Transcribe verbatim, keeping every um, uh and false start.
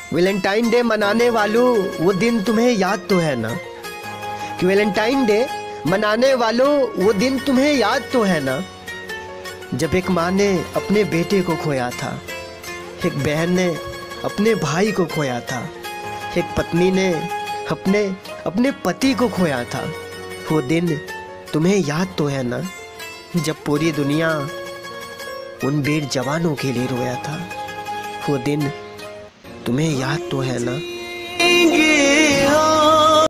Valentine day मनाने वालों, वो दिन तुम्हें याद तो है ना? कि वैलेंटाइन डे मनाने वालों, वो दिन तुम्हें याद तो है ना? जब एक माँ ने अपने बेटे को खोया था, एक बहन ने अपने भाई को खोया था, एक पत्नी ने अपने अपने पति को खोया था। वो दिन तुम्हें याद तो है ना? जब पूरी दुनिया उन वीर जवानों के लिए रोया था। वो दिन तुम्हें याद तो है ना?